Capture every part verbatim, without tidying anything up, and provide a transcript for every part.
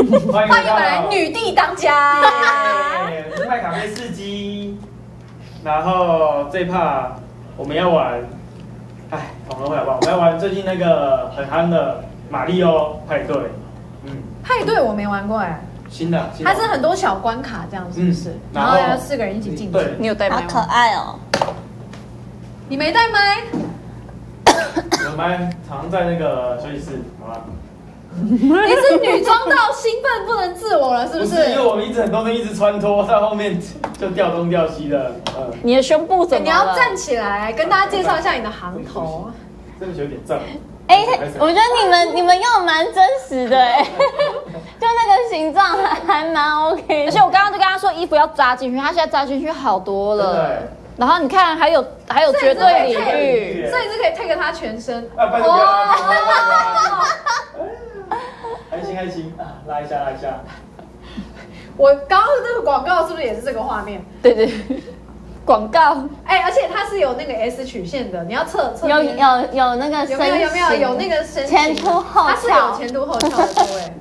欢迎欢迎本来女帝当家。 我是麦卡菲司机。然后这一趴我们要玩，哎，同乐会好不好？我们要玩最近那个很夯的马里奥派对。嗯， 派对我没玩过哎。 新的， 它是很多小关卡这样，是不是？然后要四个人一起进去。 你有带麦吗？ 好可爱哦！ 你没带麦？ 我们常在那个休息室，好吧？ 你是女装到兴奋不能自我了，是不是？ 不是，因为我们一直很多人一直穿脱，到后面就掉东掉西的。嗯， 你的胸部怎么了？ 你要站起来，跟大家介绍一下你的行头。 真的有点胀。 哎，我觉得你们你们用蛮真实的哎，就那个形状还还蛮 OK。 而且我刚刚就跟他说衣服要扎进去，他现在扎进去好多了。然后你看还有还有绝对礼遇， 这一次可以 take 他全身。 啊，拜托不要拉，还行还行啊，拉一下拉一下。 我刚刚这个广告是不是也是这个画面？ 对对。广告， 哎，而且它是有那个 S 曲线的，你要测测有有有那个有没有有没有有那个身前凸后翘， 它是有前凸后翘的，各位。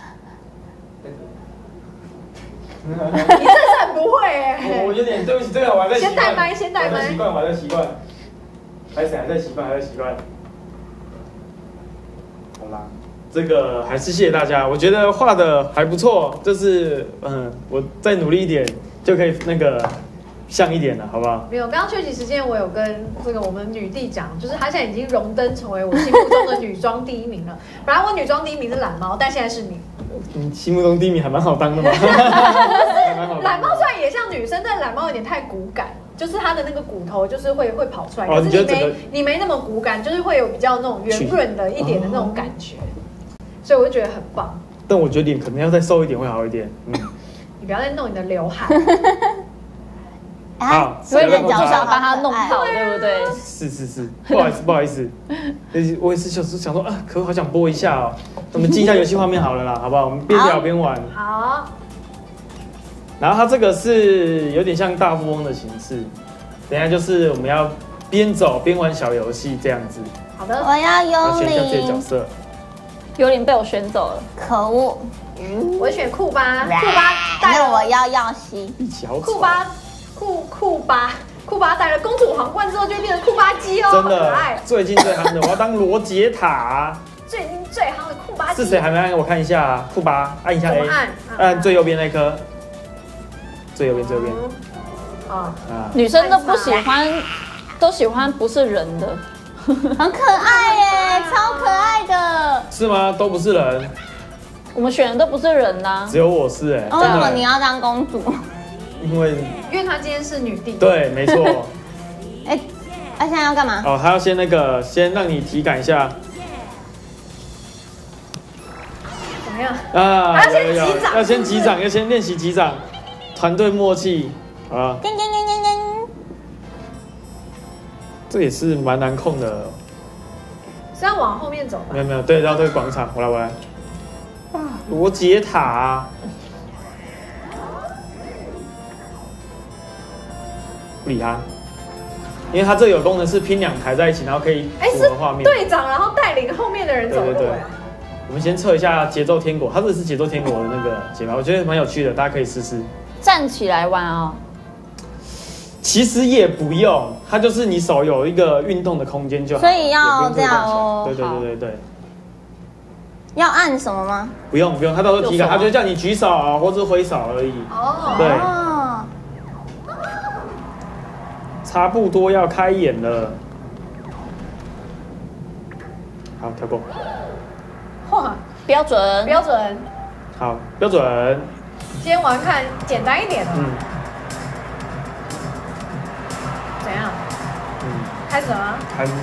你真是很不会哎！ 我有点对不起，这个我还在习惯。 先带麦，先带麦。 习惯，我还在习惯。还是还在习惯，还在习惯。好啦，这个还是谢谢大家，我觉得画的还不错，就是嗯，我再努力一点就可以那个。像一点了，好不好？ 没有，刚刚休息时间我有跟这个我们女帝讲，就是她现在已经荣登成为我心目中的女装第一名了。本来我女装第一名是懒猫，但现在是你。 你心目中第一名还蛮好当的嘛。 懒猫虽然也像女生，但懒猫有点太骨感，就是它的那个骨头就是会会跑出来， 哦、 可是你没你没那么骨感，就是会有比较那种圆润的一点的那种感觉，所以我就觉得很棒。 但我觉得你可能要再瘦一点会好一点。嗯， 你不要再弄你的刘海。 好， 所以你至少帮他弄好，对不对？ 是是是，不好意思不好意思，我也是就是想说啊，可我好想播一下哦。我们进一下游戏画面好了啦，好不好？我们边聊边玩。 好。 然后它这个是有点像大富翁的形式，等一下就是我们要边走边玩小游戏这样子。 好的， 我要幽灵。选一下自己的角色。 幽灵被我选走了， 可恶！ 嗯，我选库巴，库巴带了我要耀西， 一起好酷巴。库库巴库巴戴了公主皇冠之后就会变成库巴鸡哦， 真的， 可爱。 最近最夯的，我要当罗杰塔。 最近最夯的库巴鸡是谁还没按？我看一下啊，库巴，按一下 A， 按按最右边那颗，最右边最右边。 啊啊！女生都不喜欢，都喜欢不是人的， 很可爱耶，超可爱的。 是吗？都不是人。 我们选的都不是人呐， 只有我是哎。 为什么你要当公主？ 因为， 因为她今天是女帝。 对，没错。 哎，他现在要干嘛？ 哦，他要先那个，先让你体感一下。 怎么样？ 啊， 要先击掌， 要先击掌，要先练习击掌，团队默契啊。 叮叮叮叮叮。 这也是蛮难控的。 是要往后面走吧？ 没有没有，对，绕这个广场，我来我来。啊，罗杰塔、啊。不理他，因为他这有功能是拼两台在一起，然后可以符合画面。 队长，然后带领后面的人走路。对对对。 我们先测一下节奏天国，它这是节奏天国的那个解法，我觉得蛮有趣的，大家可以试试。 站起来玩哦。 其实也不用，它就是你手有一个运动的空间就好。 所以要这样哦。 对对对对对。 要按什么吗？ 不用不用，他到时候体感，他就叫你举手啊，或者挥手而已。哦。对。差不多要开演了，好，跳过。 哇， 标准， 标准。 好，标准。 今天玩看简单一点的。嗯。怎样？嗯。开始了吗？ 开开。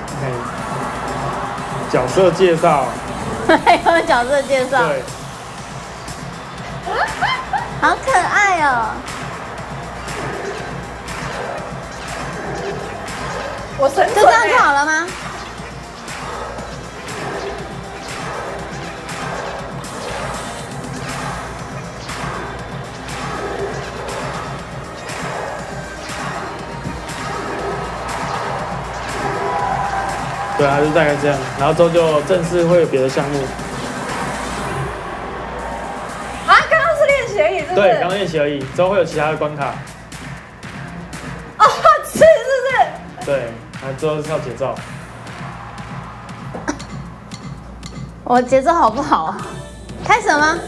角色介绍。 还有角色介绍。对。好可爱哦。 我神就这样就好了吗？ 对啊，就大概这样，然后之后就正式会有别的项目。 对，刚刚练习而已，之后会有其他的关卡。 哦，是是是。 对，那之后是靠节奏。 我节奏好不好啊？开始了吗？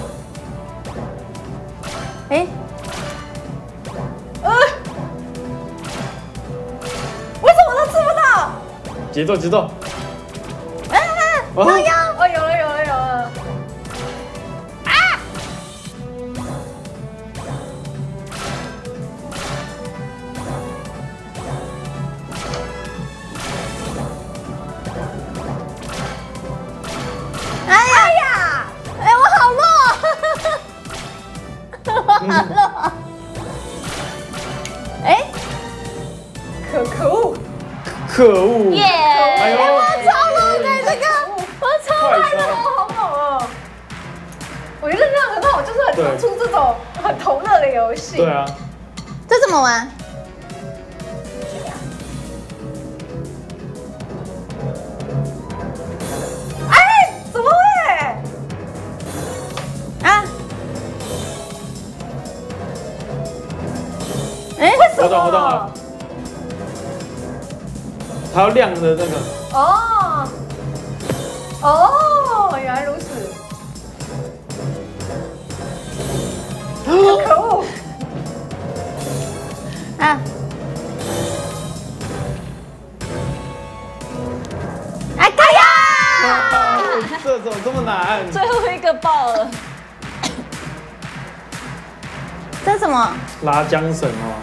哎， 呃，为什么都吃不到？ 节奏节奏。 哎哎， 哦有有。 哦，有了有了有了。 哎呀，哎，我好弱，我好弱。哎， 可可恶！ 可恶！ 耶！ 哎呦， 我超弱的这个，我超快哦， 超！ 好猛哦！我觉得这样很好，就是很对突出这种很同乐的游戏。 对啊， 这怎么玩？ 哎，怎么会？ 啊？哎， 我懂我懂了。还要亮的那个， 哦哦，原来如此。可恶！ 啊！哎呀！ 这怎么这么难？ 最后一个爆了， 这什么？ 拉缰绳哦。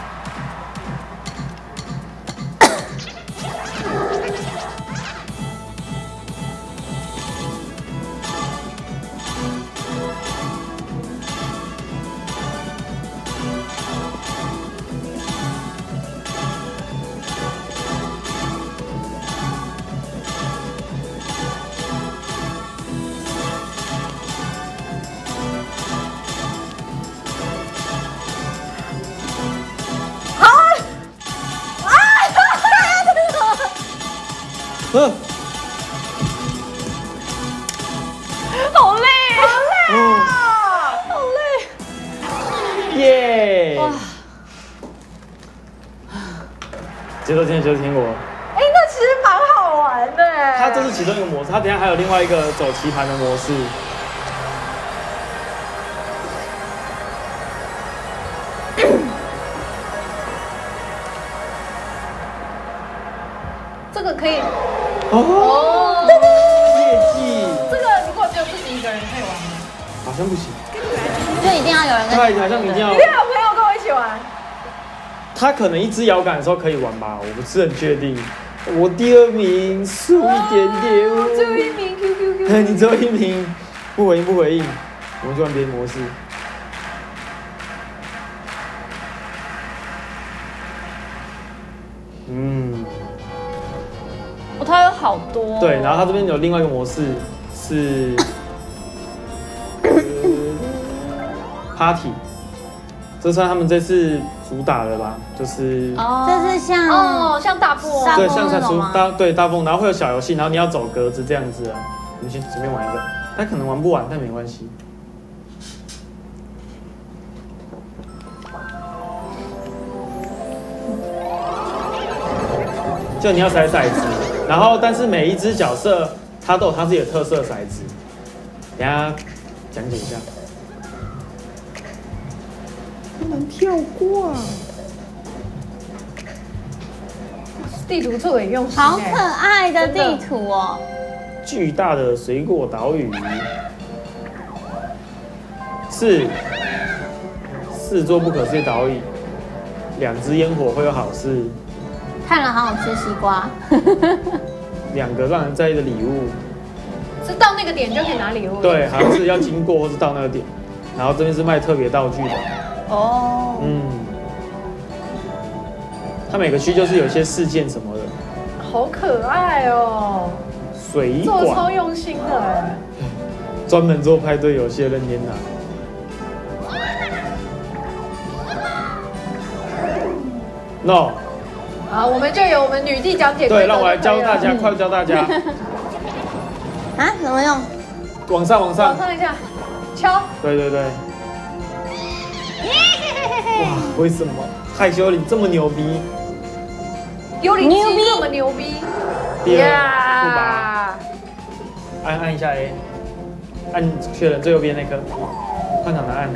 嗯， 好累， 嗯， 好累， 耶！ 哇！ 节奏天就是天国， 哎，那其实蛮好玩的哎。 它这是其中一个模式，它等一下还有另外一个走棋盘的模式。 这个可以哦，业绩这个如果只有自己一个人可以玩吗？ 好像不行， 就一定要有人跟对， 你玩。 好像一定要一定要有朋友跟我一起玩。 他可能一支摇杆的时候可以玩吧，我不是很确定。我第二名，输一点点。 哦最后一名 Q Q Q。 你最后一名，不回应不回应，我们就玩别的模式。嗯， 哦，它有好多。 对，然后它这边有另外一个模式是、呃、Party， 这算他们这次主打的吧，就是。 哦， 这是像哦，像大富翁。 对， 大富翁像才出那种吗大对大风，然后会有小游戏，然后你要走格子这样子啊。我们先随便玩一个，他可能玩不完，但没关系。就你要骰骰子，然后但是每一只角色它都有它自己的特色骰子，等一下讲解一下。不能跳挂。 地图做的也用心好哎可爱的地图哦。 巨大的水果岛屿，四四座不可思议岛屿，两只烟火会有好事， 看了好想吃西瓜。 两个让人在意的礼物， 是到那个点就可以拿礼物。 对，好像是要经过或是到那个点，然后这边是卖特别道具的， 哦， 嗯，它每个区就是有一些事件什么的， 好可爱哦， 水做的超管用心的哎。 专门做派对游戏的任天堂。No， 好，我们就由我们女帝讲解规则对，让我来就可以了教大家，快教大家， 啊，怎么用？ 往上往上往，上一下，敲。 对对对， 哇，为什么害羞你这么牛逼？ 幽灵机这么牛逼， 第二负八，按按一下 A， 按确认最右边那颗，换场答案。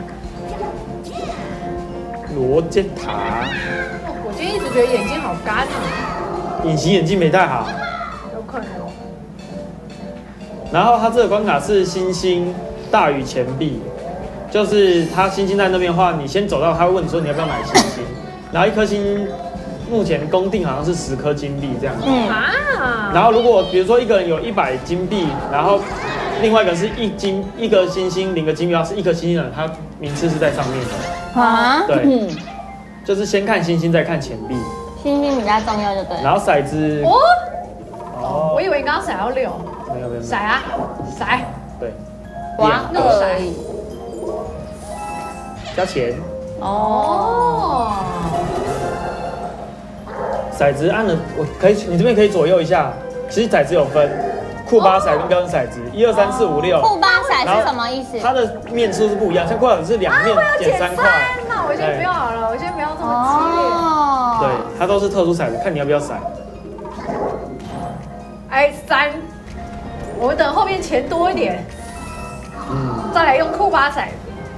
罗杰塔， 我今天一直觉得眼睛好干啊， 隐形眼镜没戴好。 有可能。 然后它这个关卡是星星大于钱币，就是它星星在那边的话，你先走到，他会问你说你要不要买星星，然后一颗星目前公定好像是十颗金币这样子。 嗯啊， 然后如果比如说一个人有一百金币，然后另外一个是一金一个星星零个金币，要是一颗星星的人，他名次是在上面的。 啊， 对， 嗯， 就是先看星星再看钱币， 星星比较重要就对了。 然后骰子哦， 哦我以为你刚刚甩到六， 没有没有没有甩啊，甩， 对， 哇那个甩。 加钱。 哦， 骰子按了，我可以，你这边可以左右一下。其实骰子有分库巴骰跟标准骰子，一二三四五六。 库巴骰是什么意思？ 它的面数是不一样，像库巴骰是两面减三块。 那我先不要好了，我先不要这么激烈。 哦， 对，它都是特殊骰子，看你要不要骰。 哎，三，我们等后面钱多一点， 嗯， 再来用库巴骰。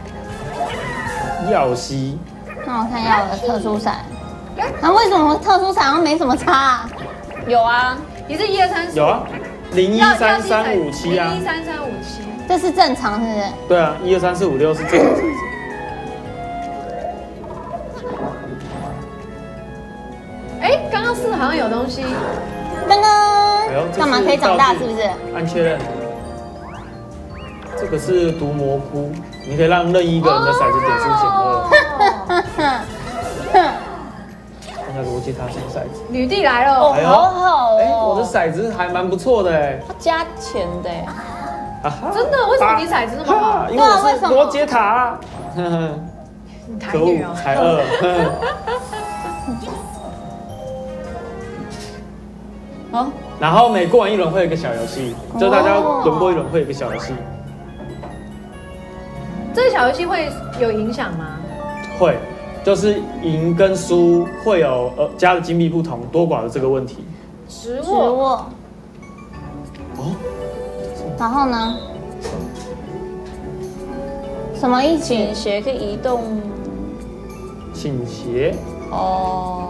耀西， 那我看一下我的特殊骰。那为什么特殊骰好像没什么差啊？ 有啊， 你是一二三四， 有啊，零一三三五七啊零一，三三五七。 这是正常是不是？ 对啊，一二三四五六是这个骰子。 哎，刚刚四好像有东西， 噔噔哎呦，这是干嘛可以长大道具是不是？ 按确认。这个是毒蘑菇，你可以让任意一个人的骰子点数减二。 哦看一下逻辑，它什么骰子？ 女帝来了， 哦， 哎呦好好哎， 哦， 我的骰子还蛮不错的哎。 他加钱的耶， 啊哈真的？为什么你骰子那么好哈？因为我是对啊为什么罗杰塔。呵呵你台可恶女哦，， 才二。呵好， 然后每过完一轮会有一个小游戏，就大家轮过一轮会有一个小游戏， 这个小游戏会有影响吗？ 会就是赢跟输会有呃加的金币不同多寡的这个问题。 直直握， 握， 哦， 然后呢？什么意思？ 倾斜可以移动， 倾斜哦，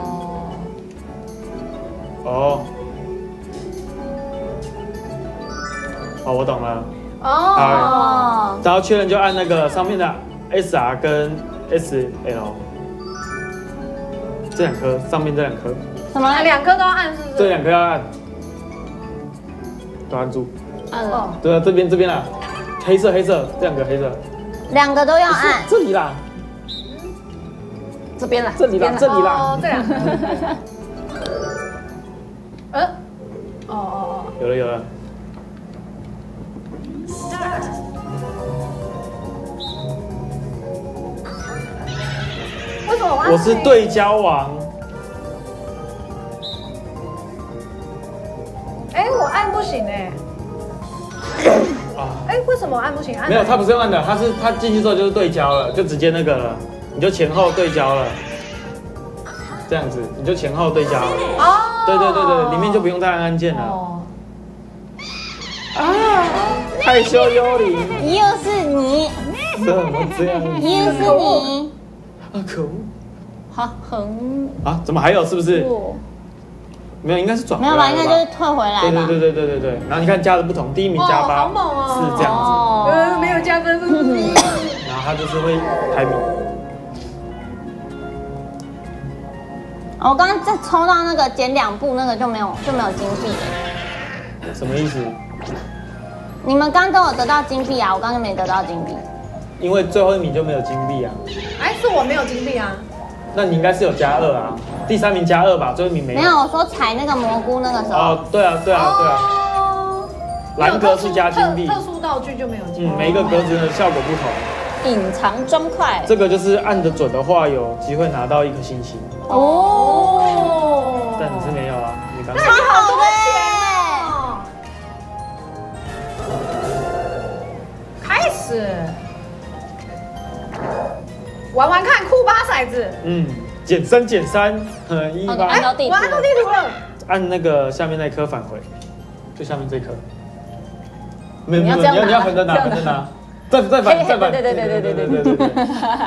哦。哦，我懂了。 哦， 哦， 然后确认就按那个上面的 S R 跟 S L 这两颗，上面这两颗， 什么？ 啊两颗都要按是不是？ 这两颗要按，都按住。 按了， 哦， 对啊，这边这边啦，黑色黑色这两个黑色， 两个都要不是按。 这里啦， 这边啦， 这里啦，这里啦哦，，这两颗。呃，哦哦有了有了。 哦，为什么我按？ 我是。对焦王， 哎，我按不行哎。 啊， 哎，为什么我按不行？按没有，他不是用按的，他是他进去之后就是对焦了，就直接那个了，你就前后对焦了，这样子你就前后对焦了。 哦。 对对对对，里面就不用再按按键了。 哦。 啊，害羞幽灵， 又是你， 怎么这样？ 又是你， 啊，可恶！ 好，很啊，怎么还有？是不是？ 弱， 没有，应该是转回没有吧？ 来了应该就是退回来吧。 对对对对对对对。然后你看加的不同，第一名加哦八好猛哦是这样子， 哦呃，没有加分，是不是？ 然后他就是会排名。 我刚刚再抽到那个减两步那个就没有就没有金币了。 什么意思？ 你们刚刚都有得到金币啊，我刚刚就没得到金币。 因为最后一名就没有金币啊， 哎，是我没有金币啊。 那你应该是有加二啊，第三名加二吧，最后一名没有。 没有，我说采那个蘑菇那个时候。 哦，对啊对啊对啊， 哦。 蓝格是加金币特特殊道具就没有金币。 嗯，每一个格子的效果不同。 隐藏砖块， 这个就是按得准的话，有机会拿到一颗星星， 哦。 但你是没有啊，你刚那刚你好多钱哦。开始玩玩看酷巴骰骰子。 嗯，减三减三，嗯，一八。 按到地图我按到地图了。 按那个下面那颗返回，最下面这颗。没有没有，你你要这样拿要你要横着拿，横着拿，再再反再反， 对对对对对对对对对。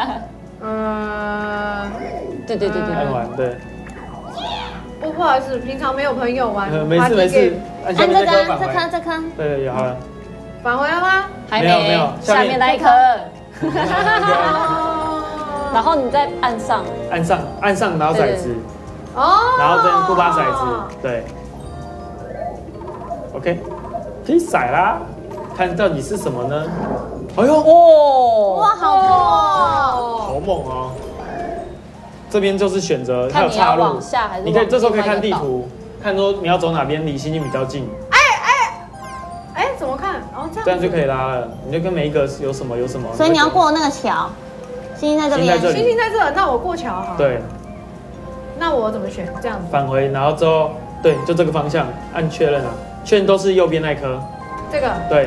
嗯， 对对对对对。 按完对。 不不好意思，平常没有朋友玩。 呃，没事没事，按下按这个， 面这颗返这颗， 回。 这颗。 对，好了。 返回了吗？ 还没有没有下面那一颗。然后你再按上， 按上按上拿骰子， 哦， 然后再不把骰子，对。OK， 可以骰啦，看到底是什么呢？哎呦， 哇哇，好多哦！ 好猛哦！这边就是选择它有看你要岔路往，下还是你可以往这时候可以看另外一个地图，看说你要走哪边离星星比较近， 哎，怎么看？哦，这样这样就可以拉了。你就跟每一个有什么有什么， 所以你要过那个桥，星星在这边。 星在这里星星在这，那我过桥好了。， 对， 那我怎么选？这样子。 返回，然后之后对，就这个方向按确认啊，确认都是右边那颗， 这个。 对。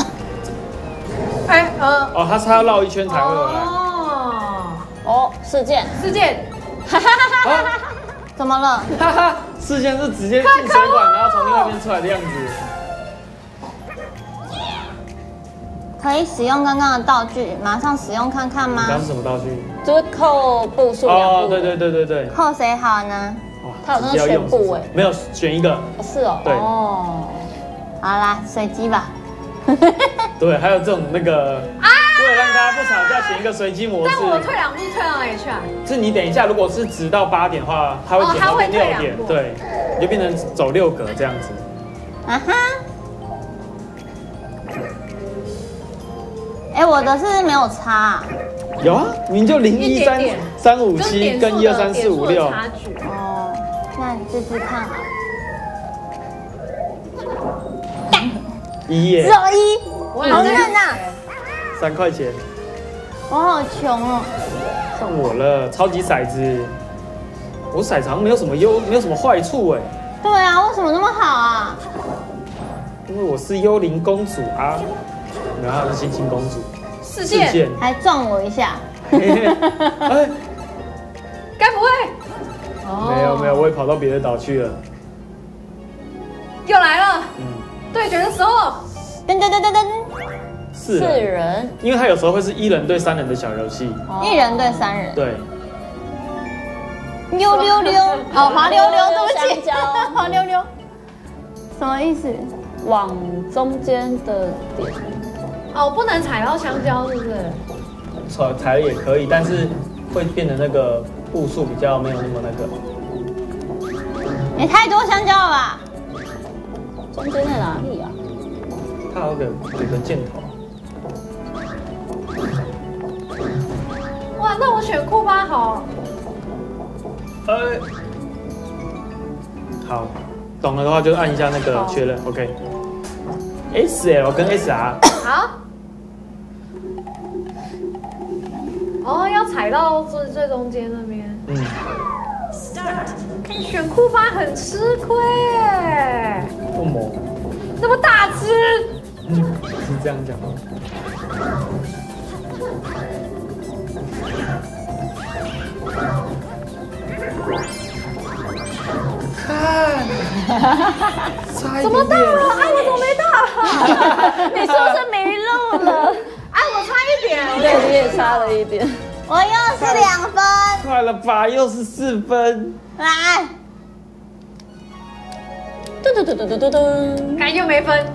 哎，呃。 哦，它是要绕一圈才会回来。 哦。 哦，事件， 事件。 啊怎么了？ 哈哈，事件是直接进水管，然后从另外一边出来的样子。 可以使用刚刚的道具，马上使用看看吗你刚？是什么道具？ 就是扣步数两哦， 步。 对对对对对。 扣谁好呢？ 哇， 它有那个直接要用选部哎没有选一个， 哦是哦。 对哦。 好啦，随机吧。 对，还有这种那个，为了让大家不吵架，选一个随机模式。 但我退两步，退到哪里去啊？ 是你等一下，如果是直到八点的话，它会哦它会减到变六点， 退两步对，你就变成走六格这样子。 啊哈。哎，我的是没有差啊。 有啊，你就零一三一点点三五跟七点数的跟一二三四五六点数的，差距。 哦，那你试试看好了。 一耶只，有一， 我好嫩呐！ 三块钱， 我好穷哦。 换我了，超级骰子。我骰子好像没有什么优，没有什么坏处哎， 对啊，为什么那么好啊？ 因为我是幽灵公主啊，然后她是星星公主。 事件。 还撞我一下。 嘿嘿哎， 该不会？哦没有没有，我也跑到别的岛去了。 又来了。 嗯， 对决的时候。 噔噔噔噔噔， 四四人， 人。 因为它有时候会是一人对三人的小游戏。 一人对三人。 对， 溜溜溜，哦，滑溜溜，对不起， 香蕉滑溜溜，什么意思？ 往中间的点。 哦，不能踩到香蕉，是不是？ 踩踩了也可以，但是会变得那个步数比较没有那么那个。 也太多香蕉了吧？ 中间在哪里啊？ 它有个有个箭头。 哇，那我选库巴好。 呃，好，懂了的话就按一下那个好确认 ，OK。S L 跟 S R， 好。哦，要踩到最最中间那边。 嗯， 选库巴很吃亏哎， 不猛， 那么大只。 嗯，是这样讲吗？看，差一怎么点点。 到了？哎，我怎么没到？ 你是不是迷路了？ 哎，我差一点。 对，你也差了一点。 我又是两分， 快了吧，又是四分。 来， 嘟嘟嘟嘟嘟嘟嘟。 哎，又没分。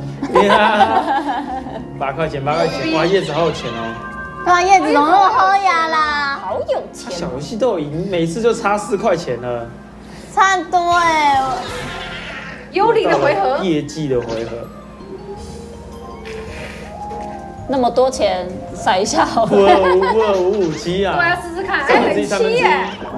八块钱，八块钱，哇，叶子好有钱哦。 哇，叶子怎么那么喝呀啦？ 好有钱。 小游戏都有赢，每次就差四块钱了。 差很多哎， 幽灵的回合。 业绩的回合。 那么多钱，甩一下好五了。 二五五二五五七啊！ 我要试试看。哎，很七耶。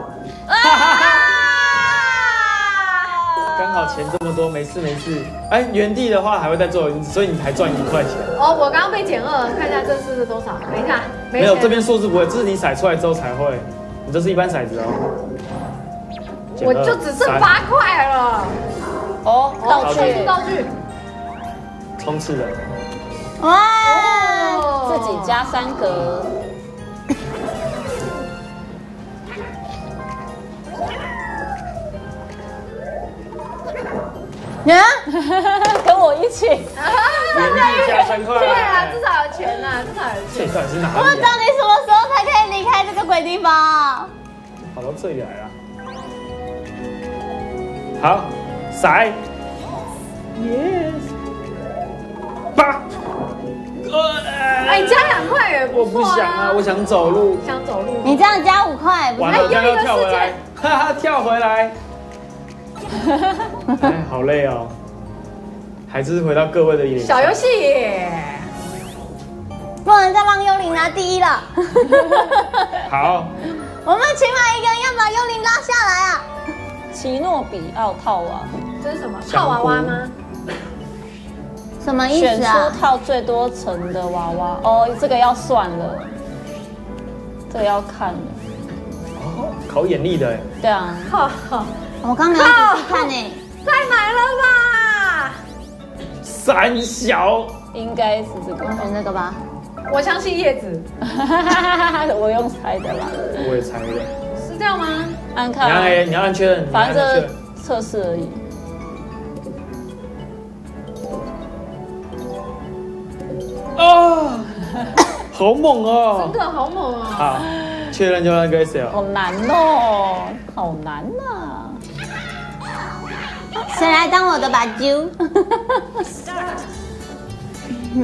刚好钱这么多，没事没事。哎，原地的话还会再做一次，所以你才赚一块钱。 哦，我刚刚被减二，看一下这次是多少？等一下， 没有， 钱这边数字不会，这是你骰出来之后才会。你这是一般骰子哦。减二我就只剩三八块了。 哦，道哦， 具全是道具。 冲刺的。 哇， 自己加三格。 啊， 跟我一起。 原地加三块。 对啊，至少有钱呐，至少有这钱。 到底是哪里、 我啊？ 知道你什么时候才可以离开这个鬼地方。 跑到这里来了。好，骰。Yes。八。 哎，加两块也我不错不想啊，我想走路。 想走路。 你这样加五块，不是？ 完了，我刚刚跳回来，哈哈，跳回来。哎，好累哦。还是回到各位的眼。 小游戏耶。 不能再让幽灵拿第一了。 好。 我们起码一个人要把幽灵拉下来啊！ 奇诺比奥套娃， 这是什么？套娃娃吗？ 什么意选出思啊？ 套最多层的娃娃。哦，这个要算了，这个要看了。 哦，考眼力的哎。 对啊。 哈哈， 我刚没有仔细看呢。 太难了吧！ 三小。 应该是这个。 我选这个吧。 我相信叶子。 我用猜的啦。 我也猜的。 是这样吗？ 按看。 你按 A， 你要按确认。 反正这测试而已。 哦，好猛哦！ 真的好猛哦！ 好，确认就那个 S L。 好难哦，好难啊！ 谁来当我的把揪？嗯。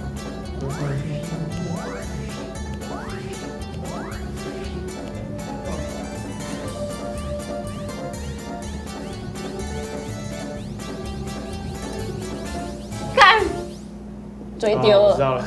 看， 嘴丢了。 知道了。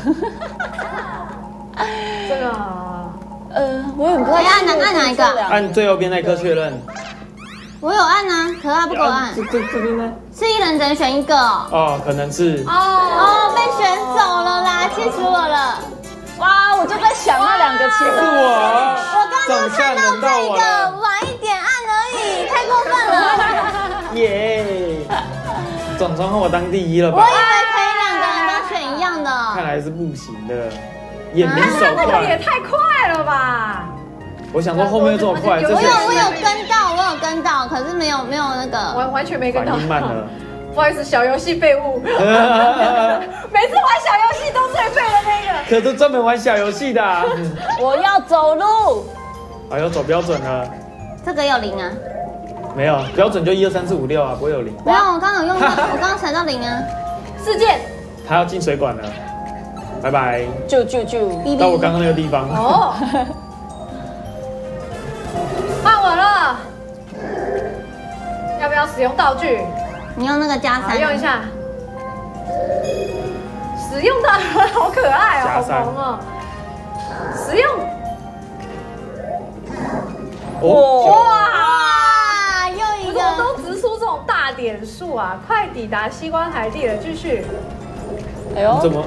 这个， 呃，我也不太按哪按哪一个？ 按最右边那颗确认。 我有按啊，可是他不给我按。 这这这边呢？ 是一人只能选一个哦。 哦，可能是。 哦哦，被选走了啦，气死我了！ 哇，我就在想那两个，其实是我。 我刚刚看到这个，晚一点按而已，太过分了。 耶！总算换我当第一了吧？ 我以为可以两个人都选一样的。 看来是不行的，眼明手那个也快。 太快了吧！ 我想说后面又这么快，这我有我是有跟到，我有跟到，可是没有没有那个。 完完全没跟到。 反应慢了。 不好意思，小游戏废物。每次玩小游戏都最废的那个。 可是专门玩小游戏的啊。 我要走路。 哎呦，走标准了。 这个有零啊？ 没有，标准就一二三四五六啊，不会有零。 没有，我刚刚有用到，我刚刚踩到零啊。 事件。 他要进水管了，拜拜。 就就就。 到我刚刚那个地方。 哦。换我了。要不要使用道具？ 你用那个加三。 用一下。使用道具好可爱哦，好萌哦。使用。 哇！ 哇！ 又一个。都直出这种大点数啊！快抵达西关台地了，继续。 哎呦， 怎么？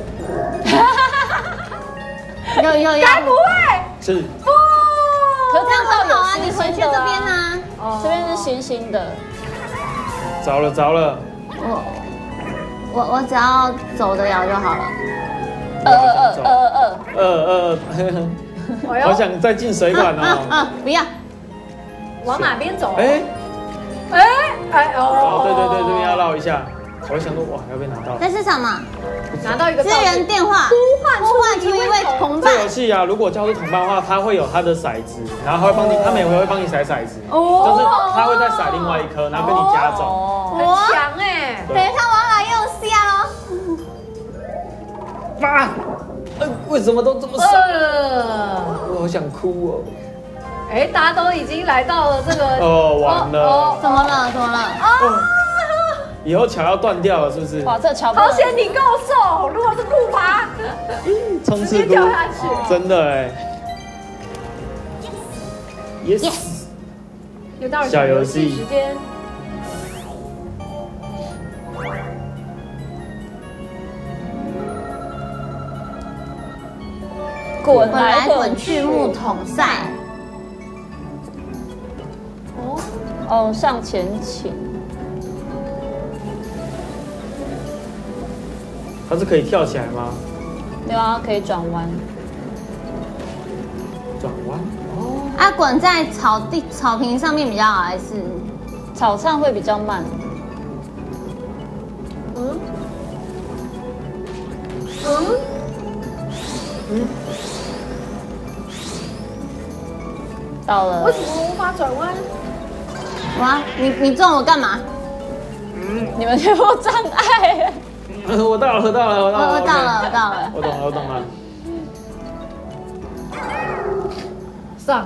有有有。 该不会？ 是。 不。 可是这样很好啊，你回去这边啊。 哦，这边是星星的。 着了着了。 我我我只要走得了就好了。 二二二二二二二，好想再进水管哦。 啊，不要。 往哪边走？ 哎哎哎哦！ 对对对，这边要绕一下。我还想说，哇，要被拿到。 这是什么？ 拿到一个资源电话， 呼唤呼唤出一位同伴。 这游戏啊，如果叫出同伴的话，他会有他的骰子，然后他会帮你，他们也会帮你骰骰子，就是他会再骰另外一颗，然后跟你加走。 很强哎！ 等一下我要来用 C 啊喽。 妈，呃，为什么都这么少？我好想哭哦。 哎，大家都已经来到了这个哦，完了。 怎么了？怎么了？ 啊！ 以后桥要断掉了，是不是？ 哇，这桥好险你够瘦，如果是酷爬， 冲刺度掉下去， 真的哎。Yes。 又到了小游戏时间。 滚来滚去木桶赛。 哦哦，向前倾。 它是可以跳起来吗？ 对啊，可以转弯。 转弯哦。 啊，滚在草地草坪上面比较好，还是草上会比较慢？ 嗯嗯嗯， 到了为。什么无法转弯？ 哇，你你撞我干嘛？ 你们全部障碍。 我到了，我到了，我到了， 我我到 OK 了，我到了。 我懂了，我懂了。 上。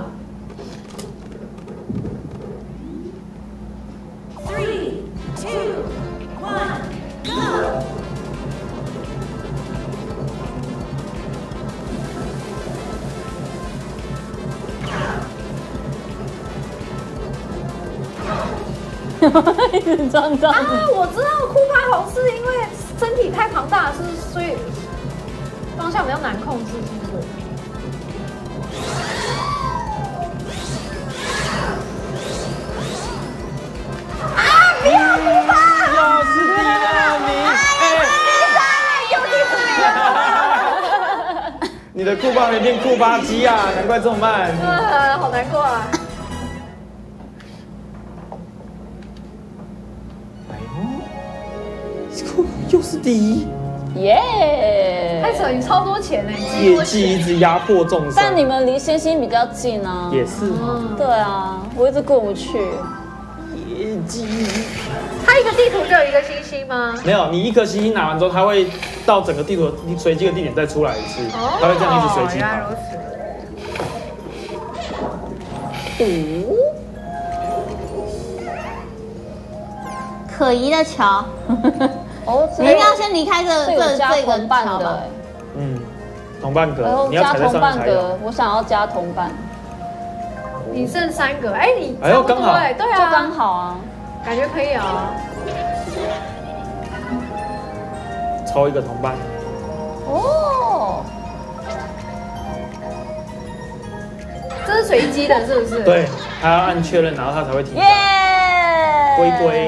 Three, two, one, go! 一直撞撞。 啊，我知道库巴红是因为身体太庞大，是所以方向比较难控制，是不是？啊！不要库巴！ 又是第二名，哎， 又第四名了。 你的库巴没变库巴鸡啊，难怪这么慢。 啊，好难过啊！ 哎呦，又是第一， 耶！ 太扯，你超多钱呢，你业绩一直压迫众生。 但你们离星星比较近啊。 也是哦， 嗯， 对啊，我一直过不去。 业绩它一个地图就有一个星星吗？ 没有，你一颗星星拿完之后，它会到整个地图随机的地点再出来一次，它会这样一直随机跑原来如。此。 五， 可疑的桥， 哦， 你一定要先离开这这有加这这个同伴的桥吧。， 嗯，同伴然格， 后你要踩在加同上面才有。 伴格，我想要加同伴， 你剩三个，哎，你哎呦差不多刚好哎，对就刚啊， 好啊。 感觉可以啊。 抽一个同伴， 哦， 这是随机的，是不是？。 对，他要按确认，然后他才会停耶下。！龟龟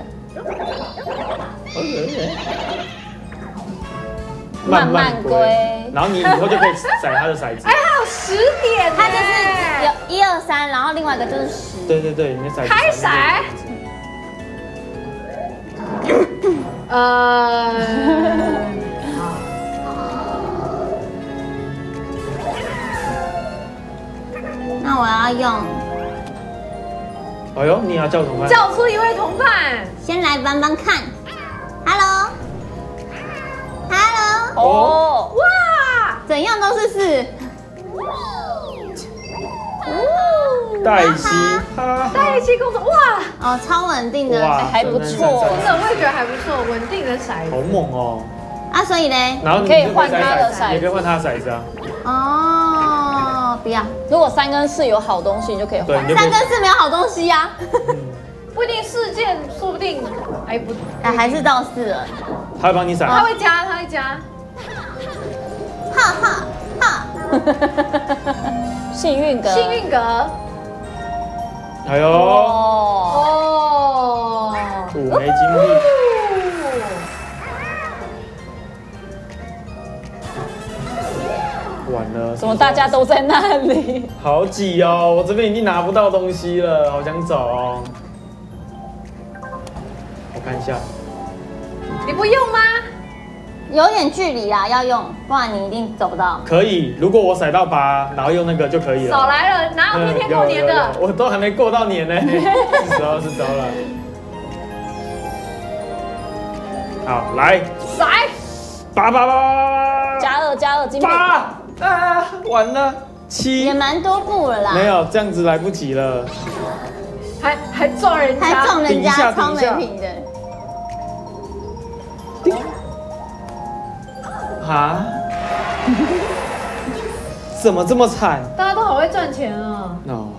慢慢归然后你以后就可以甩他的骰子哎，。还有十点呢， 它就是有一二三，然后另外一个就是十。 对对对，你的骰子。 开骰。呃， 那我要用， 哎呦，你也要叫同伴。 叫出一位同伴。 先来帮帮看。Hello，Hello， 哦， 哇， 怎样都是四。 黛西，哈在一起工作，哇， 哦，超稳定的。 哇， 还不错真的我也觉得还不错，稳定的骰好子。 猛哦！ 啊，所以嘞， 然后你可以就换他的骰子，也可以换他的骰子啊。 哦，不要， 如果三跟四有好东西，你就可以对， 换你。就可以三跟四没有好东西呀。 不一定事件，说不定，哎不， 哎，还是到四了。 他会帮你他骰。 会加，他会加。 哈哈哈。 幸运格， 幸运格。 哎呦， 哦， 哦。 五枚金币。完了， 怎么大家都在那里？ 好挤哦？我这边已经拿不到东西了，好想走哦。我看一下， 你不用吗？ 有点距离啦，要用，不然你一定走不到。 可以。如果我甩到八，然后用那个就可以了。 少来了，哪有天天过年嗯有有的？ 有我都还没过到年呢，是时候是时候了。好，来甩。 八八八八加二加二金币， 八啊！完了， 也七蛮多步了啦。 没有这样子来不及了。 还还撞人家， 还撞人顶一下家，超没顶一下品的。 啊？怎么这么惨？ 大家都好会赚钱啊！ 哦，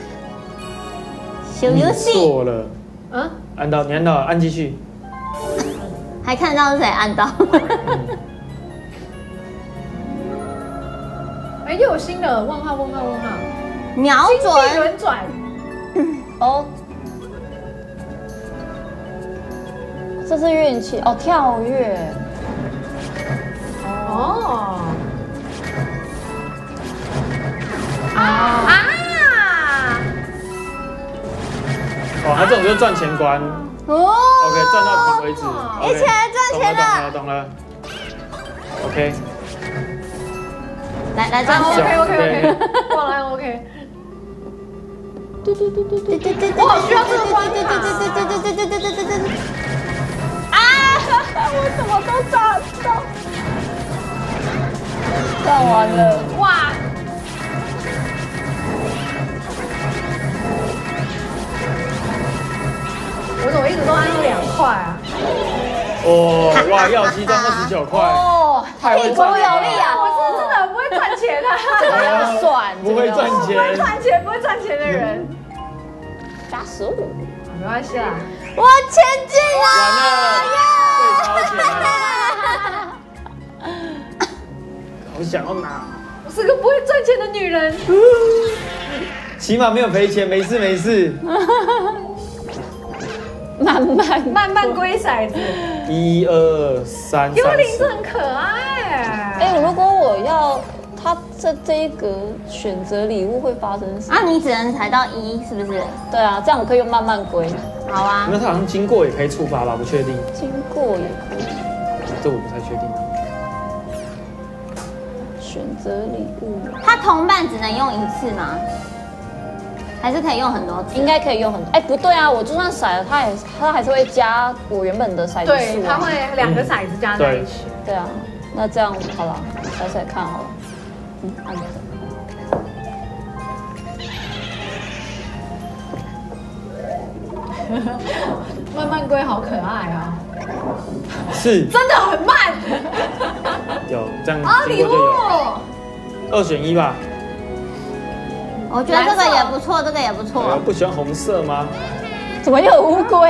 小游戏错了， 嗯， 按到你按到按继续。 还看得到是谁按到？ 哎，又有新的问号问号问号， 瞄金币准， 轮转， 哦，这是运气哦，跳跃， 哦，啊啊！ 哦，他这种就是赚钱关， 哦 OK， 赚到停为止。 一起来赚钱了。 懂了，懂了。OK， 来来赚钱。 OK OK OK， 哇来 OK。 对对对对对对对对， 我好需要这个关卡。 对对对对对对对对对对对。啊！我怎么都抓不到？赚完了。 哇！我怎么一直都按到两块啊？ 哦，哇，耀西赚二十九块， 哦， 太会赚了有力啊！ 我是真的很不会赚钱啊！ 这个要算， 不会赚不会钱。 赚钱，不会赚钱的人， 加十五， 没关系啦。 我前进了！ 完了，被超钱了。好想要拿， 我是个不会赚钱的女人。 起码没有赔钱，没事没事。 慢慢慢慢归骰子， 一二三， 幽灵三是很可爱。 哎，如果我要他这这一格选择礼物会发生什么？ 啊，你只能踩到一，是不是？ 对啊，这样我可以用慢慢归， 好啊那。他好像经过也可以触发吧？不确定， 经过也可以这我不太确定。 选择礼物， 它同伴只能用一次吗？还是可以用很多次？ 应该可以用很多。哎，不对啊，我就算骰了，它也它还是会加我原本的骰子对， 数啊。 它会两个骰子加在一起。 对啊，那这样好了，来来看好了。嗯，按着。 慢慢归好可爱啊， 是， 真的很慢。 有这样啊，礼物经过就有，二选一吧。 我觉得这个也不错，这个也不呃错。 不喜欢红色吗？ 怎么又有乌龟？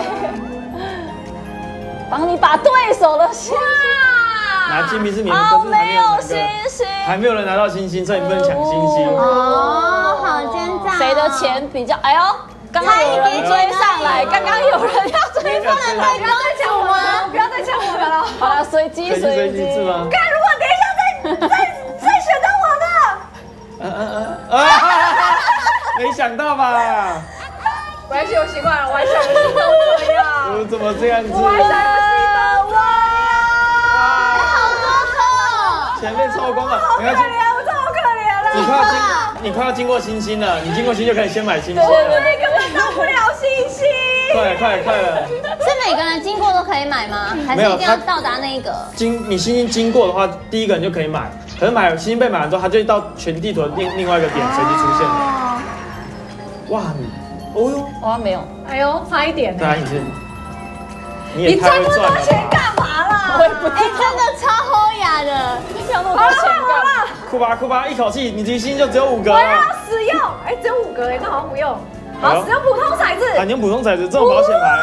帮你把对手的星星， 拿金币是免的， 好可是还没没有星有那个， 星。 还没有人拿到星星，所以你不能抢星星。 哦，好奸诈。 谁的钱比较？哎呦，刚刚有人追上来，刚刚有人要追上来， 不要再抢我了，不要再抢我们了。 好了，随机随机随随机机是吗？ 看，如果等一下再再再选到我的， 嗯嗯嗯啊！没想到吧？ 没关系，我习惯了，我还想游戏都这样， 我怎么这样子？ 我还想游戏都这样， 好多颗。 钱被抽光了，没关系， 可怜，我真好可怜了。 你快要经你快要经过星星了，你经过星就可以先买星星对对了。 你根本到不了星星。 快了快了快了！ 是每个人经过都可以买吗？还是没有一定要它到达那一个？ 经你星星经过的话，第一个人就可以买。可是买星星被买完之后，它就会到全地图的另另外一个点随机出现。 哦， 哇，你哦哟， 哇，没有， 哎呦，差一点呢当。然你是，你你也太赚那么会赚了多钱吧？ 干嘛啦？ 我也不知哎，真的超优雅的。 要那么好了， 多钱干嘛？ 换我了。 酷吧酷吧，一口气你的星星就只有五个我要了。 使用，哎，只有五个哎，那好像不用。好， 哎呦使用普通骰啊， 子。 你用普通骰子，这种保险牌。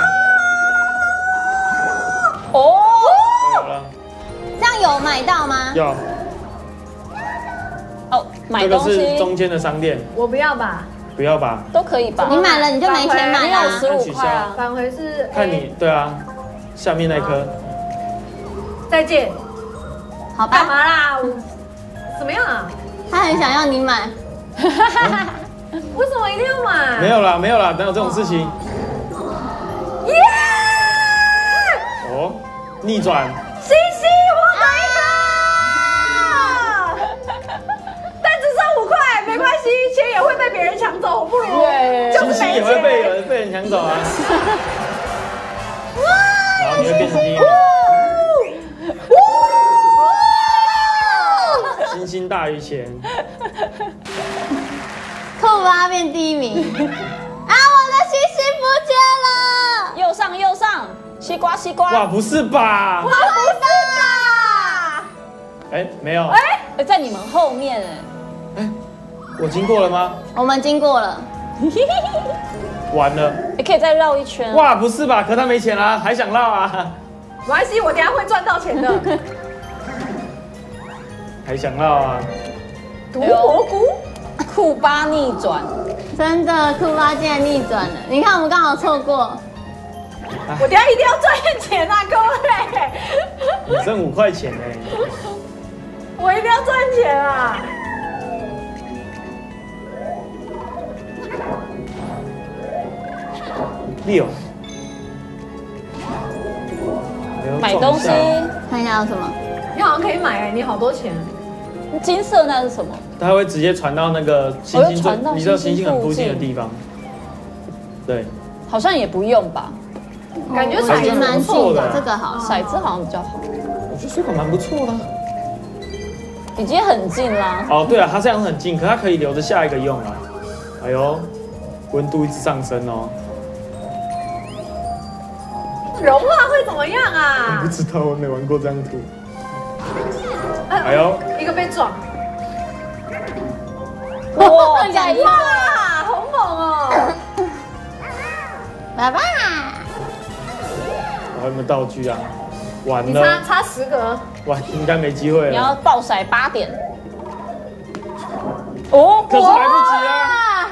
哦， 有了， 这样有买到吗？ 有， 哦，买这个是东西中间的商店， 我不要吧， 不要吧？ 都可以吧？ 你买了你就没钱买你有啦。 十五块啊。 返回是看你对啊，下面那颗再见。 好干嘛吧， 啦？我怎么样啊？ 他很想要你买。 为什么一定要买？ 没有啦，没有啦，哪有这种事情？ 耶！ 哦，逆转， 星星我拿一个，但只剩五块，没关系，钱也会被别人抢走，不如就是没星星也会被有钱。 人被人抢走啊。然后你会变成第一名，星星大于钱。 酷吧变第一名。啊，我的星星不见了。 右上右上，西瓜西哇， 瓜， 不是吧？ 不是吧？ 哎，没有， 哎， 哎，在你们后面哎， 哎，我经过了吗？ 我们经过了。 完了， 你可以再绕一圈。 哇，不是吧？可他没钱啦，还想绕啊？ 没关系，我等一下会赚到钱的。 还想绕啊？ 毒蘑菇， 库巴逆转， 真的，库巴竟然逆转了。你看，我们刚好错过。 我等一下一定要赚钱啊，各位！ 你剩五块钱哎。 我一定要赚钱啊！ 六， 买东西， 看一下有什么。 你好像可以买哎，你好多钱。 金色那是什么？ 它会直接传到那个星星最，你知道星星很附近的地方。对， 好像也不用吧， 感觉感觉蛮近的，这的， 个好。 骰子好像比较好， 我觉得这款蛮不错的。 已经很近啦。 哦，对啊，它这样很近，可它可以留着下一个用啊。哎呦，温度一直上升哦。 融化会怎么样啊不？知道，我没玩过这样图。 哎哎呦， 一个被撞。 哇，加一哇，好猛哦！ 爸爸， 还有没有道具啊？完你差了， 差十个， 哇，应该没机会你要了。 爆骰八点。哦， 可是来不及啊！ 啊，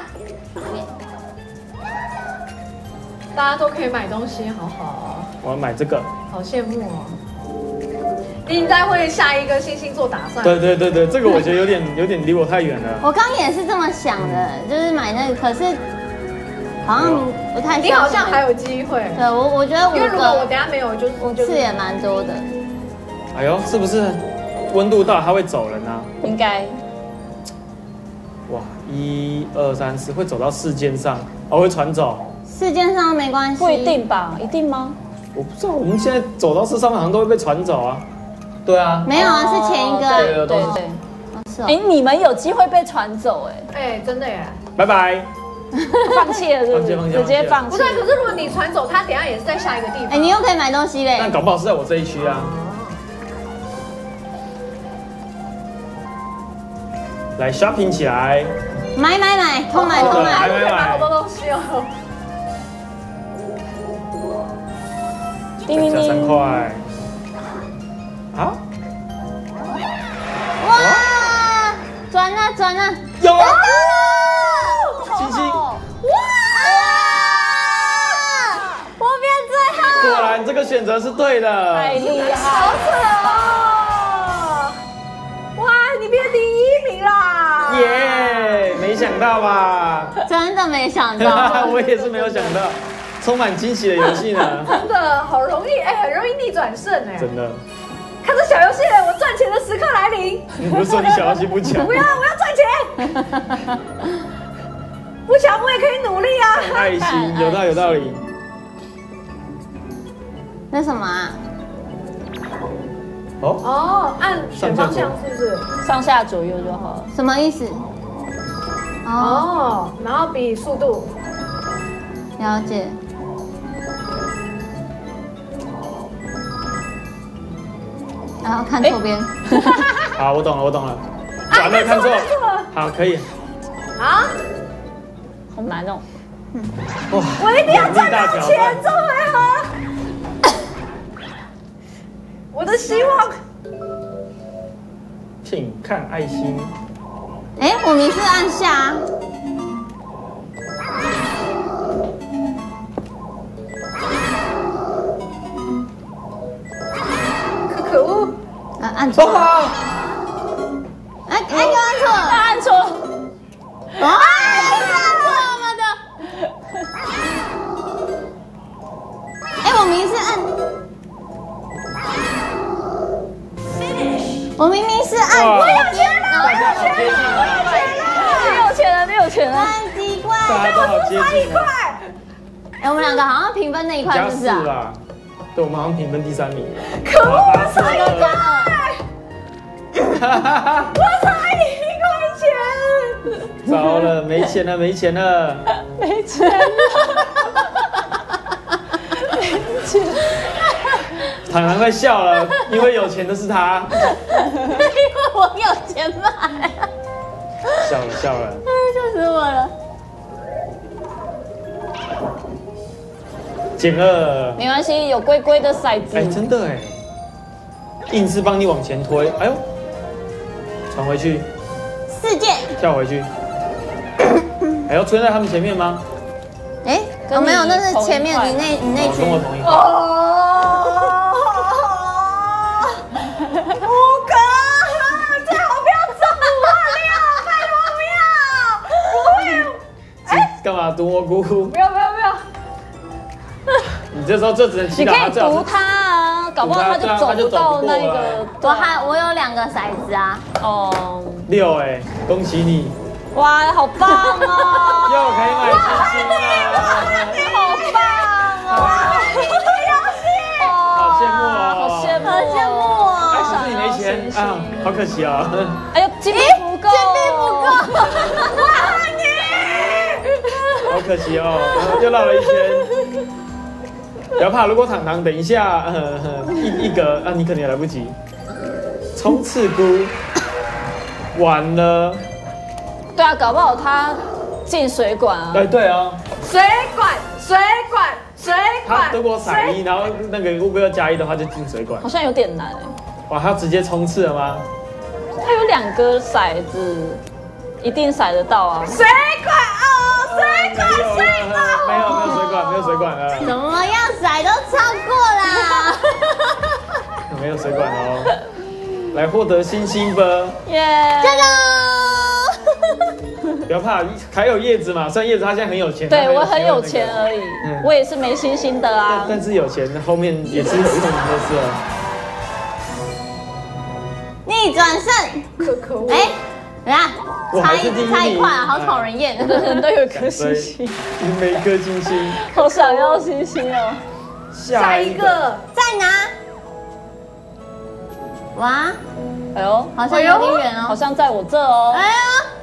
大家都可以买东西，好好， 我要买这个。 好羡慕哦。你应该会下一个星星做打算。 对对对对，这个我觉得有点有点离我太远了。 我刚也是这么想的，就是买那个，可是好像不太。 你好像还有机会。 对我，我觉得五因为如果我个等下没有，就五次也蛮多的。 哎呦，是不是温度到它会走人啊？ 应该哇，一二三四会走到世间上，哦，会传走。 世界上没关系， 不一定吧？一定吗？ 我不知道，我们现在走到世上面好像都会被传走啊。对啊， 没有啊，是前一个。 对对对。 哦是哦哎，你们有机会被传走哎， 哎，真的耶。 拜拜。 放弃了是不是？ 放弃直接放弃不对，。可是如果你传走，他等下也是在下一个地方。 哎，你又可以买东西嘞但。搞不好是在我这一区啊。来 shopping 起来， 买买买，偷买哦偷买。 买买可以买好多东西哦。 叮叮加三叮， 块。啊， 哇，转了转了， 有啊！ 星星星， 哇！我变最后。 果然这个选择是对的。 太厉害好了！ 扯哦！哇，你变第一名啦！ 耶，没想到吧？ 真的没想到。 我也是没有想到，充满惊喜的游戏呢。 真的好容易，哎，很容易逆转胜哎。 真的， 看这小游戏，我赚钱的时刻来临。 你不是说你小游戏不强？ 不要，我要赚钱。不强我也可以努力啊。 爱心有道有道理。 那什么啊？ 哦， 哦，按选方向是不是？ 上下左右就好了。 什么意思？哦， 哦，然后比速度。 了解。然后看错边。 好，我懂了，我懂了。完了，看错看错了。 好，可以。 啊！ 好难哦。 哇， 我一定要赚到挑钱， 战这回合。我的希望。 请看爱心。 哎，我名字按下啊。 可可恶！ 啊，按错了。 哇， 哎哎，又按错了。 按错。 啊！按错我们的。哎，我名字按。我明明是按。 哇我有钱了， 大家好接近啊！ 你有钱了，你有钱了。 很奇怪。 大家都好接近啊！ 哎，我们两个好像平分那一块加四是不是啊？ 啦，对，我们好像平分第三名。 可恶， 八四差一块！ 哈哈哈！ 我差一块钱。 糟了，没钱了，没钱了。 没钱了。 糖糖快笑了，因为有钱的是他。 因为我有钱买。 笑了笑了。 笑死我了。 减二。 没关系，有龟龟的骰子。 哎，真的哎，硬是帮你往前推。哎呦，传回去， 世界。 跳回去。还要吹在他们前面吗？ 哎， 跟你哦没有，那是前面同一块你那你那哦跟我群。 同一块。 哦，五个，最好不要中五万六，拜托不要，不会。哎， 干嘛毒蘑菇？ 不要不要不要。 你这时候就只能祈你可以祷他最好是读它啊， 搞不好他就走不到那个。 我还我有两个骰子啊。 哦， 六哎，恭喜你！ 哇，好棒哦！ 又可以买星星了， 好棒哦！ 好羡慕哦， 好羡慕， 好羡慕哦！ 哎，是不是你没钱啊？好可惜啊！ 哎呦，金币不够， 金币不够，哇你！ 好可惜哦，又绕了一圈。不要怕，如果糖糖等一下，呃，一一格啊，你可能也来不及。冲刺菇，完了。 对啊，搞不好他进水管啊。 哎，对啊， 水管，水管，水管。 他如果闪一，然后那个如果要加一的话，就进水管好。像有点难哎。 哇，他直接冲刺了吗？ 他有两个骰子，一定骰得到啊。 水管哦，水管，水管。 没有没有水管，没有水管了。 怎么样骰都超过啦！ 没有水管哦。来获得星星吧！ 耶！ 加油！ 不要怕，还有叶子嘛，虽然叶子他现在很有钱， 对我很有钱而已，我也是没星星的啊。 但是有钱后面也是有用的，就是了。 逆转胜， 可可恶！ 哎，等下差我还是第一一差一名块啊，好讨人厌。 人都有颗星星， 每一颗星星。 好想要星星哦。 下一个， 再拿。哇， 哎呦， 好像有点远哦。 好像在我这哦。 哎呀，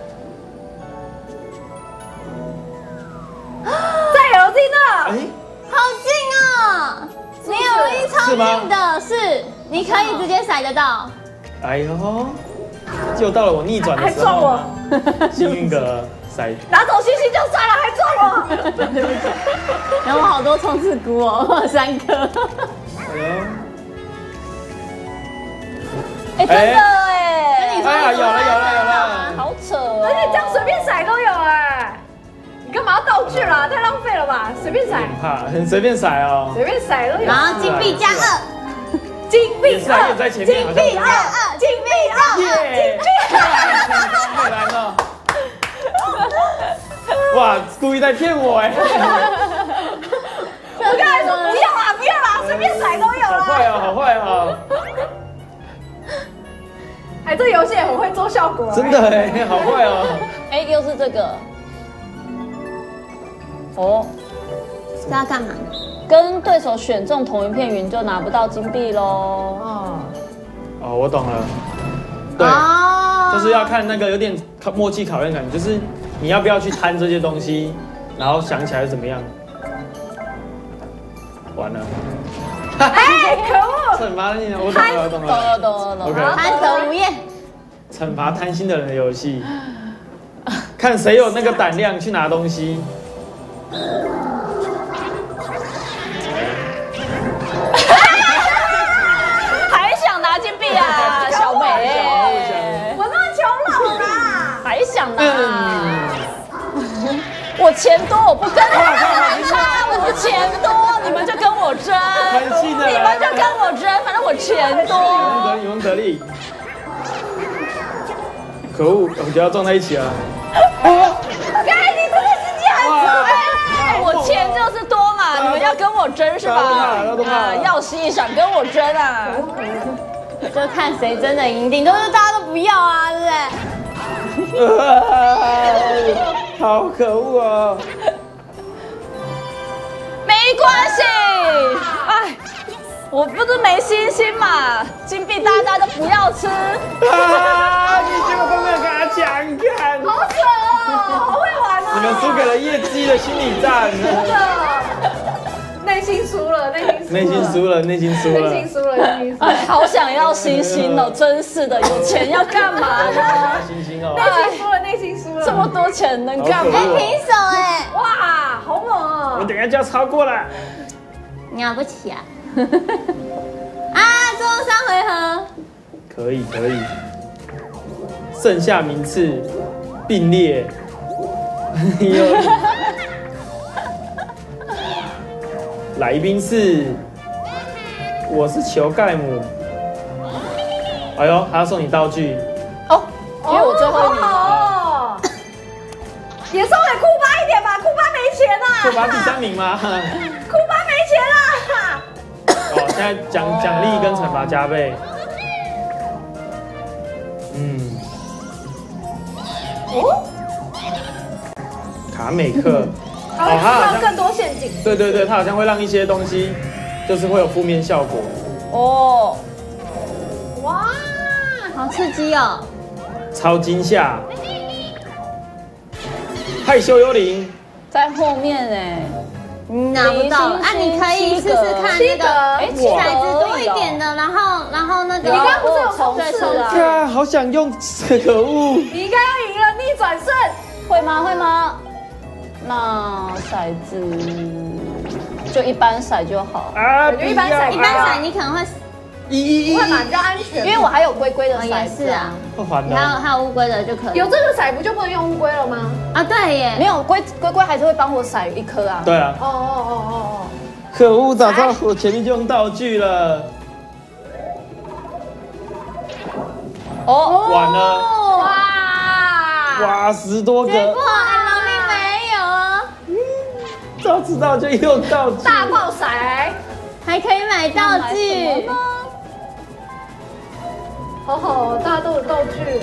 在 L Z 那。 哎， 好近哦！你有一超近的是，你可以直接甩得到。 哎呦，就到了我逆转的时候， 还撞我， 幸运的塞。 拿走星星就算了，还撞我。 然后好多冲刺菇哦，我有三颗。 哎呦。 哎，真的哎！ 跟你说， 哎呀，有了有了有了， 好扯哦！ 而且这样随便甩都有哎，你干嘛要道具啦？太浪费了吧？随便甩， 怕，很随便甩哦。 随便甩都有。 然后金币加二， 金币也是啊，也在前面，好像金币加二，金币加二， 耶，太难了。哇，故意在骗我哎！ 我刚才说不要啦，不要啦，随便甩都有好坏啦。 哦，好坏哦， 哎，这游戏也很会做效果。 真的哎，好坏哦。 哎，又是这个。哦， 这要干嘛？ 跟对手选中同一片云就拿不到金币喽。 哦， 哦，我懂了。对， 哦就是要看那个有点考默契考验感，就是你要不要去贪这些东西，然后想起来怎么样。完了。 哎，可恶！ 惩罚你，我懂了，我懂懂了。 了，懂了，懂 OK 了。 贪得无厌。 惩罚贪心的人的游戏，看谁有那个胆量去拿东西。 还想拿金币啊，小美？ 我那么穷老啦。 还想拿？我钱多，我不跟你们差，我钱多，你们就跟我争， 贪心的人你们就跟我争，反正我钱多。 得你们得利。可恶，我就要撞在一起了。 哎，你真的是这样子哎！ 我钱就是多嘛，你们要跟我争是吧？ 大家都怕大家都怕啊，耀西想跟我争啊？ 就看谁真的赢，顶多是大家都不要啊，对不对？ 好可恶哦！ 没关系，哎，我不是没信心嘛，金币大家都不要吃。 啊！你结果都没有跟他讲，看， 好扯哦，好会玩哦！ 你们输给了业绩的心理战。 真的，内心输了，内心内心输了，内心输了。 内心输了，内心输了。 哎，好想要星星哦，真是的，有钱要干嘛呢？ 星星哦。 内心输了，内心输了。 这么多钱能干嘛好可？恶哎，平手哎， 哇，好猛哦！ 我等一下就要超过了。 了不起啊！啊，最后三回合， 可以可以，剩下名次并列。有来宾是，我是裘盖姆。哎呦，还要送你道具。 哦，因为我最后一名。 哦，也送给库巴一点吧，库巴没钱啊！ 就拔第三名吗？ 库巴没钱啊！ 哦， 现在奖奖励跟惩罚加倍。嗯。 哦， 卡美克。 它会制造更多陷阱。 对对对，它好像会让一些东西，就是会有负面效果。 哦， 哇， 好刺激哦！ 超惊吓，害羞幽灵在后面哎， 你拿不到了啊！你可以试试看那个哎， 骰子多一点的，然后然后那个你刚刚不是有冲刺啊？ 啊，好想用，可恶！ 你应该要赢了，逆转胜。 会吗？会吗？那骰子就一般骰就好， 啊， 我觉得一般骰一般骰你可能会一不会嘛，比较安全。 因为我还有龟龟的也骰子是啊， 不还还有的。 还有乌龟的就可以。 有这个骰不就不能用乌龟了吗？ 啊，对耶， 没有龟龟龟还是会帮我骰一颗啊。 对啊， 哦哦哦哦哦。 可恶，早知道我前面就用道具了。 哦， 完了， 哇！ 哇，十多个， 结果哎，老力没有啊， 早知道就用道具。 大爆骰， 还可以买道具。 好好，大家都有道具。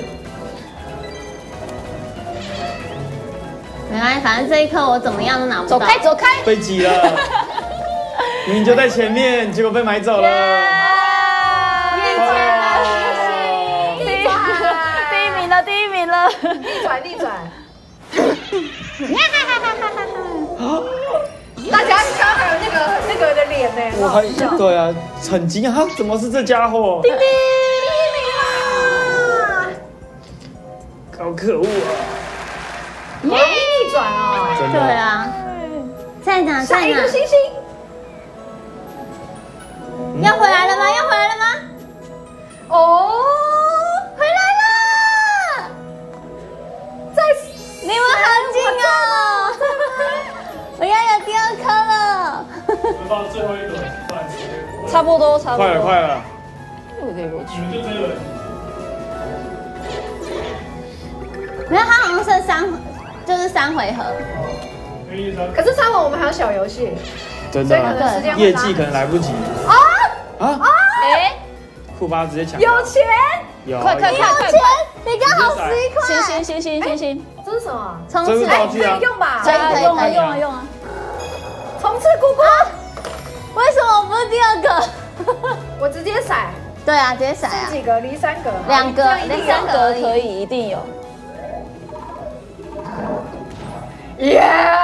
没关系，反正这一颗我怎么样都拿不到。 走开走开， 被挤了，明明就在前面，结果被买走了。 第一名了，第一名了。 逆转逆转。大家看还有那个那个的脸呢， 我还对啊，很惊讶，哈，怎么是这家伙？ 叮叮，第一名啦！ 好可恶啊！ 容易逆转哦。 真的。 对啊，在哪下在哪？ 一个星星要回来了吗？要回来了吗？ 哦， 回来了！ 在离我好近哦！我要有第二颗了。 到最后一轮， 差不多差不多。 快了快了， 又可以过去。 你们就这一轮。 没有，它好像是三，就是三回合。 可是三回我们还有小游戏， 真所以可的啊， 能时间会拉业绩可能来不及啊啊！ 啊！ 哎， 库巴直接抢。 有钱， 有快快有快快钱，你刚好十一星块。 星星星星星， 这是什么？ 冲刺这是道具啊可以用吧？ 可以可以用啊可以用啊用啊！ 冲刺姑姑， 为什么不是第二个？ 我直接骰， 对啊，直接骰啊是。几个？离三个， 两个这样一定有三格可以，一定有。 耶！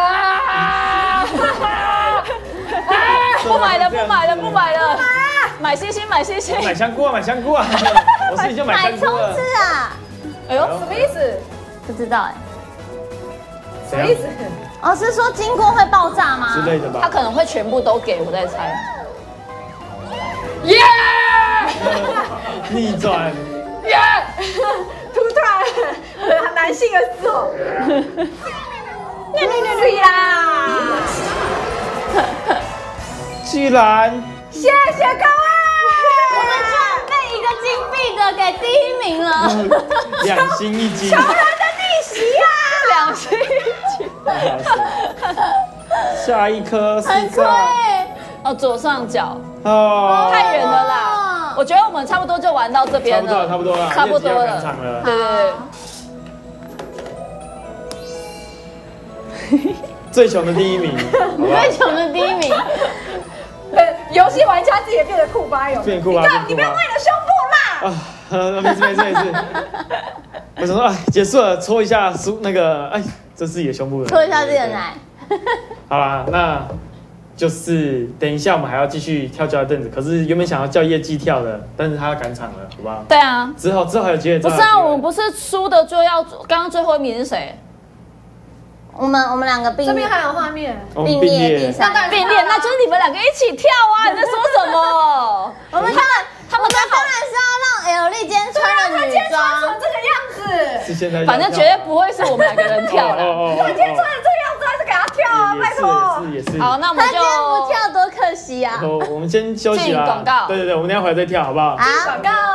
不买了，不买了，不买了，买星星，买星星。 买香菇啊，买香菇啊！我自己就买买冲香菇了。 刺啊？ 哎呦， 什么意思？ 不知道哎。 什么意思？ 哦，是说经过会爆炸吗？ 之类的吧他？可能会全部都给我在猜。 耶！ 逆转， 耶！突然很男性的嘶吼。对啦！ 居然谢谢各位， 我们居然被一个金币的给第一名了。 两星一金， 穷人的逆袭啊！ 两星一起。 下一颗是很亏在欸。 哦，左上角哦， 太远了啦。我觉得我们差不多就玩到这差边不多了， 了， 差不多了， 差不多业绩要了赶场了。 对对对。 最穷的第一名，好不好最穷的第一名。 呃，游戏玩家自己也变得酷巴有， 变酷巴你看， 变酷巴你不要为了胸部啦。 啊，没事没事没事。我想说，哎，结束了，搓一下酥那个，哎，这是自己的胸部了。 搓一下自己的奶。 好啦，那就是等一下我们还要继续跳交谊凳子，可是原本想要叫业绩跳的，但是他要赶场了，好不好？ 对啊， 之后之后还有机会。 不是啊，我们不是输的就要，刚刚最后一名是谁？ 我们我们两个并这边还有画面， 我们并并列列第三。 并列，那就是你们两个一起跳啊！你在说什么？ 我们他们他们刚当好， 然是要让 L 丽今天穿了女他今天穿成装。 这个样子， 是现在要跳， 反正绝对不会是我们两个人跳的。 哦他今天穿成这个样子，还是给他跳啊，拜托。 也是也是。 好，那我们就他今天不跳多可惜啊！ 我我们先休息啦。 进广告对对对，我们等一下回来再跳，好不好？ 好广告。